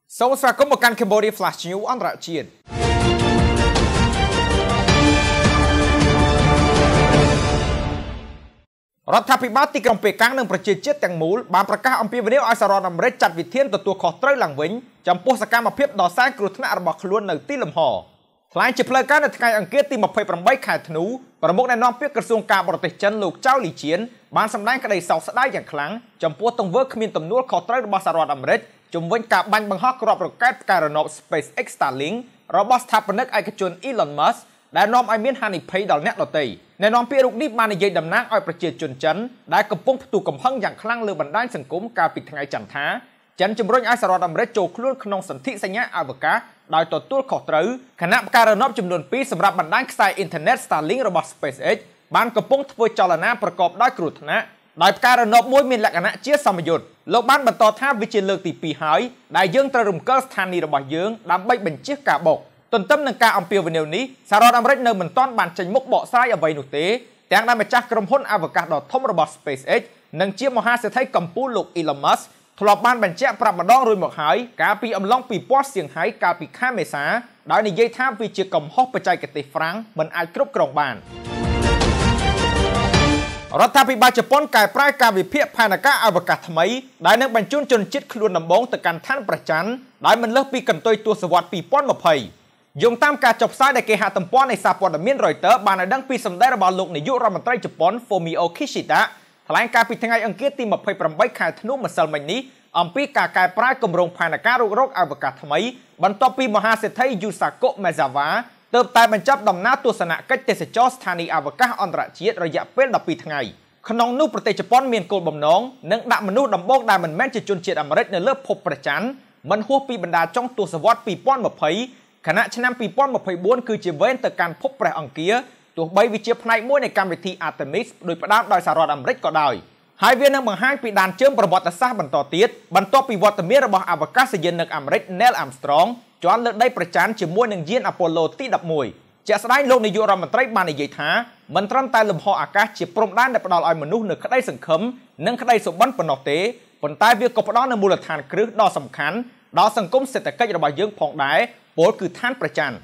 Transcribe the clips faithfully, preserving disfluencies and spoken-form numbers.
សូមស្វាគមន៍មកកាន់ Cambodia Flash News អន្តរជាតិរដ្ឋាភិបាលទីក្រុងប៉េកាំងនិងប្រជាជាតិទាំងមូលបានប្រកាសអំពាវនាវឲ្យសហរដ្ឋអាមេរិកចាត់វិធានទទួលខុសត្រូវឡើងវិញចំពោះសកម្មភាពដ៏សែនគ្រោះថ្នាក់របស់ខ្លួននៅទីលំហថ្លែងជាផ្លូវការនៅថ្ងៃអង្គារទីម្ភៃប្រាំបីខែធ្នូប្រមុខអ្នកនាំពាក្យក្រសួងការបរទេសចិនលោកចៅលីជៀនបានសម្ដែងក្តីសោកស្ដាយយ៉ាងខ្លាំងចំពោះទង្វើគ្មានទំនួលខុសត្រូវរបស់សហរដ្ឋអាមេរិកជំវិញការបាញ់បង្ហោះគ្រាប់រ៉ុកែតផ្កាយរណប SpaceX Starlink របស់ស្ថាបនិកឯកជន Elon Musk ដែលនាំឲ្យមានហានិភ័យដល់អ្នកដទៃអ្នកនាំពាក្យរូបនេះបាននិយាយតំណាងឲ្យប្រជាជនចិនដែលកំពុងផ្ទុះកំហឹងយ៉ាងខ្លាំងលើបណ្ដាញសង្គមកាលពីថ្ងៃច័ន្ទថាចិនជំរុញឲ្យសហរដ្ឋអាមេរិកចូលខ្លួនក្នុងសន្ធិសញ្ញាអវកាសដោយទទួលខុសត្រូវគណៈផ្កាយរណបចំនួនពីរសម្រាប់បណ្ដាញខ្សែអ៊ីនធឺណិត Starlink របស់ SpaceX បានកំពុងធ្វើចលនាប្រកបដោយគ្រោះថ្នាក់ដោយផ្កាយរណបមួយមានលក្ខណៈជាសមយុទ្ធលោកបានបន្តថាវាជាលើកទីពីរហើយដែលយើងត្រូវរំកិលស្ថានីយ៍របស់យើងដើម្បីបញ្ជៀសការបុកទន្ទឹមនឹងការអំពាវនាវនេះសហរដ្ឋអាមេរិកនៅមិនទាន់បានចេញមុខបកស្រាយអ្វីនោះទេទាំងដែលម្ចាស់ក្រុមហ៊ុនអវកាសដ៏ធំរបស់ SpaceX និងជាមហាសេដ្ឋីកម្ពុជាលោក Elon Musk ធ្លាប់បានបញ្ជាក់ប្រាប់ម្ដងរួចមកហើយកាលពីអំឡុងពីពាល់សៀងហៃកាលពីខែមេសាដោយនិយាយថាវាជាកំហុសបច្ចេកទេសហ្វ្រាំងមិនអាចគ្រប់គ្រងបានរដ្ឋាភិបាលជប៉ុនកែប្រែការវិភាគផែនការអវកាសថ្មីដែលនឹងបញ្ជូនជនជាតិខ្លួនដំបងទៅកាន់ឋានព្រះច័ន្ទដោយមិនលើសពីកន្ទុយទសវត្សរ៍ពីរពាន់ម្ភៃយោងតាមការចុះផ្សាយដែលគេហទំព័រនៃសារព័ត៌មាន Reuters បានឲ្យដឹងពីសម្ដីរបស់លោកនាយករដ្ឋមន្ត្រីជប៉ុន Fumio Kishida ថ្លែងការពីថ្ងៃអង្គារទីម្ភៃប្រាំបីខែធ្នូម្សិលមិញនេះអំពីការកែប្រែគម្រោងផែនការរុករកអវកាសថ្មីបន្ទាប់ពីមហាសេដ្ឋី Yusaku Maezawa ទើបតែបញ្ចប់ដំណើរទស្សនកិច្ចទេសចរស្ថានីយ៍អវកាសអន្តរជាតិរយៈពេលដប់ពីរថ្ងៃក្នុងនោះប្រទេសជប៉ុនមានគោលបំណងនឹងដាក់មនុស្សដំបូងដែលមិនមែនជាជនជាតិអាមេរិកនៅលើភពព្រះច័ន្ទមិនហួសពីបណ្ដាចុងទសវត្សរ៍ពីរពាន់ម្ភៃខណៈឆ្នាំពីរពាន់ម្ភៃបួនគឺជាវេនទៅកាន់ភពព្រះអង្គារទោះបីវាជាផ្នែកមួយនៃកម្មវិធី Artemis ដោយផ្ដើមដោយសហរដ្ឋអាមេរិកក៏ដោយហើយវានឹងបង្ហាញពីដានជើងប្រវត្តិសាស្ត្របន្តទៀតបន្ទាប់ពីវត្តមានរបស់អវកាសយានិកអាមេរិក Neil Armstrong ជាន់លើដីព្រះច័ន្ទជាមួយនឹងយាន Apollo ទីដប់មួយជាក់ស្ដែងលោកនាយករដ្ឋមន្ត្រីបាននិយាយថាមិនត្រឹមតែលំហអាកាសជាព្រំដែនដែលផ្ដល់ឲ្យមនុស្សនូវក្តីសង្ឃឹមនិងក្តីសុបិនប៉ុណ្ណោះទេប៉ុន្តែវាក៏ផ្ដល់នូវមូលដ្ឋានគ្រឹះដ៏សំខាន់ដល់សង្គមសេដ្ឋកិច្ចរបស់យើងផងដែរពោលគឺឋានព្រះច័ន្ទ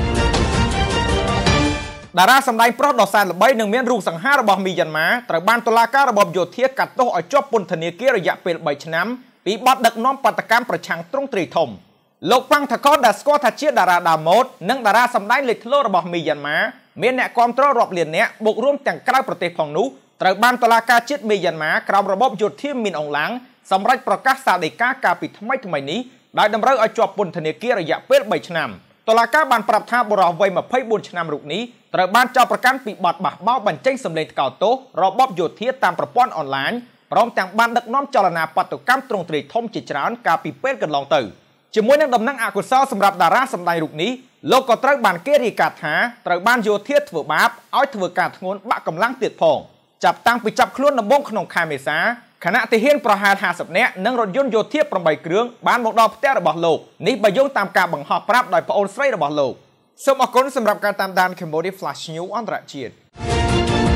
តារាសម្ដែងប្រុសដ៏សែនល្បីនិងមានរូបសង្ហារបស់មីយ៉ាន់ម៉ាត្រូវបានតុលាការរបបយោធាកាត់ទោសឲ្យជាប់ពន្ធនាគាររយៈពេលបីឆ្នាំពីបទដឹកនាំបាតកម្មប្រឆាំងទ្រង់ទ្រាយធំលោកប៉ាំងថាកនដែលស្គាល់ថាជាតារាដាម៉ូតនិងតារាសម្ដែងលេចធ្លោរបស់មីយ៉ាន់ម៉ាមានអ្នកគាំទ្ររាប់លាននាក់បូករួមទាំងក្រៅប្រទេសផងនោះត្រូវបានតុលាការជាតិមីយ៉ាន់ម៉ាក្រោមរបបយោធាមីនអងឡាំងសម្រេចប្រកាសសាលដីកាកាលពីថ្មីថ្មីនេះដោយតម្រូវឲ្យជាប់ពន្ធនាគាររយៈពេលបីឆ្នាំតុលាការបានប្រាប់ថាបុរសវ័យម្ភៃបួនឆ្នាំរូបនេះត្រូវបានចោទប្រកាន់ពីបទបះបោរបញ្ចេញសម្លេងថ្កោលទោសរបបយោធាតាមប្រព័ន្ធអនឡាញព្រមទាំងបានដឹកនាំចលនាបាតុកម្មទ្រង់ទ្រាយធំជាច្រើនកាលពីពេលកន្លងទៅជាមួយនឹងដំណឹងអកុសលសម្រាប់តារាសម្ដែងរូបនេះលោកក៏ត្រូវបានគេរាយការណ៍ថាត្រូវបានយោធាធ្វើបាបឲ្យធ្វើការធ្ងន់បាក់កម្លាំងទៀតផងចាប់តាំងពីចាប់ខ្លួនដំបូងក្នុងខែមេសាគណៈទាហានប្រហែលហាសិបនាក់និងរថយន្តយោធាប្រាំបីគ្រឿងបានមកដល់ផ្ទះរបស់លោកនេះបើយោងតាមការបង្ហោះប្រាប់ដោយប្អូនស្រីរបស់លោកសូមអរគុណសម្រាប់ការតាមដាន Cambodia Flash News អន្តរជាតិ